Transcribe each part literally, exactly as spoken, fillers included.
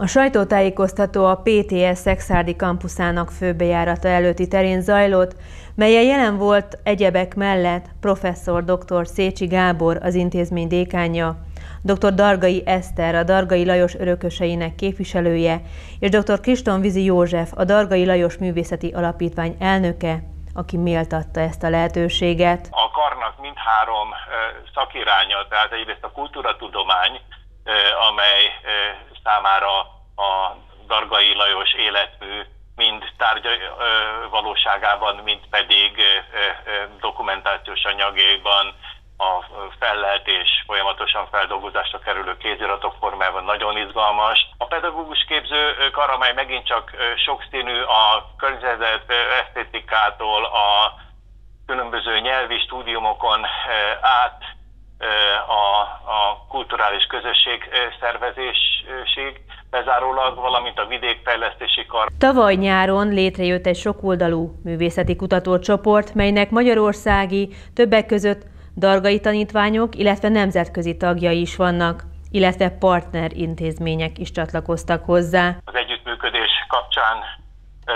A sajtótájékoztató a pé té es szekszárdi kampuszának főbejárata előtti terén zajlott, melyen jelen volt egyebek mellett professzor dr. Szécsi Gábor, az intézmény dékánja, dr. Dargai Eszter, a Dargai Lajos örököseinek képviselője, és dr. Kristonvízi József, a Dargai Lajos Művészeti Alapítvány elnöke, aki méltatta ezt a lehetőséget. A karnak mindhárom szakiránya, tehát egyrészt a kultúratudomány, amely számára a Dargai Lajos életmű mind tárgya valóságában, mind pedig dokumentációs anyagékban a fellelt és folyamatosan feldolgozásra kerülő kéziratok formájában nagyon izgalmas. A pedagógus képző kar, amely megint csak sokszínű, a környezet esztétikától a különböző nyelvi stúdiumokon át a, a kulturális közösség szervezésig bezárólag, valamint a vidékfejlesztési kar. Tavaly nyáron létrejött egy sokoldalú művészeti kutatócsoport, melynek magyarországi, többek között dargai tanítványok, illetve nemzetközi tagjai is vannak, illetve partner intézmények is csatlakoztak hozzá. Az együttműködés kapcsán ö,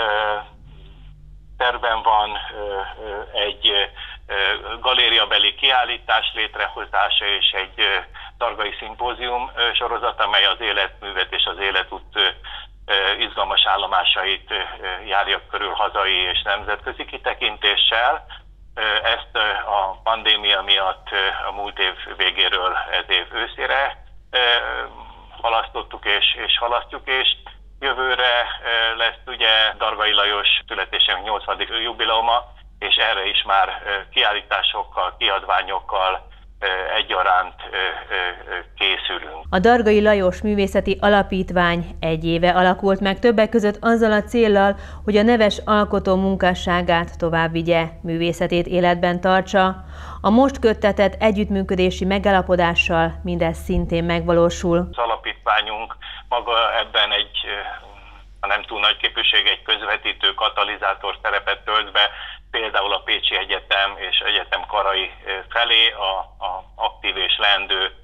terven van ö, egy ö, galériabeli kiállítás létrehozása és egy ö, dargai szimpózium ö, sorozat, amely az életművet és az életút ö, izgalmas állomásait ö, járja körül hazai és nemzetközi kitekintéssel. Ezt a pandémia miatt a múlt év végéről ez év őszére halasztottuk és, és halasztjuk, és jövőre lesz ugye Dargai Lajos születésének nyolcvadik jubileuma, és erre is már kiállításokkal, kiadványokkal egyaránt készülünk. A Dargai Lajos Művészeti Alapítvány egy éve alakult meg, többek között azzal a céllal, hogy a neves alkotó munkásságát tovább vigye, művészetét életben tartsa. A most köttetett együttműködési megállapodással mindez szintén megvalósul. Az alapítványunk maga ebben egy, ha nem túl nagy képűség, egy közvetítő, katalizátor szerepet tölt be, például a Pécsi Egyetem és Egyetem karai felé a, a aktív és leendő e,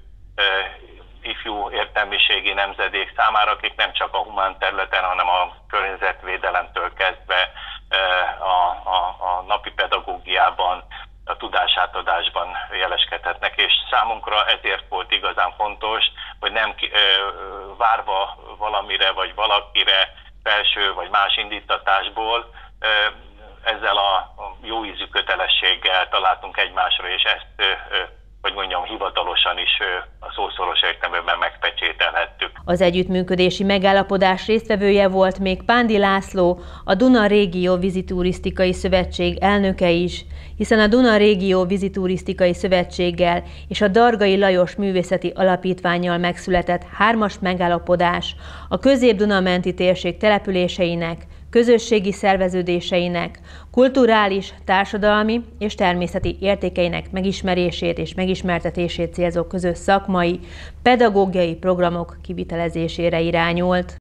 ifjú értelmiségi nemzedék számára, akik nem csak a humán területen, hanem a környezetvédelemtől kezdve e, a, a, a napi pedagógiában, a tudásátadásban jeleskedhetnek, és számunkra ezért volt igazán fontos, hogy nem e, várva valamire vagy valakire felső vagy más indítatásból e, ezzel a jó ízű kötelességgel találtunk egymásra, és ezt, hogy mondjam, hivatalosan is a szószoros értelmében megpecsételhettük. Az együttműködési megállapodás résztvevője volt még Pándi László, a Duna Régió Víziturisztikai Szövetség elnöke is, hiszen a Duna Régió Víziturisztikai Szövetséggel és a Dargai Lajos Művészeti Alapítvánnyal megszületett hármas megállapodás a Közép-Duna-menti térség településeinek, közösségi szerveződéseinek, kulturális, társadalmi és természeti értékeinek megismerését és megismertetését célzó közös szakmai, pedagógiai programok kivitelezésére irányult.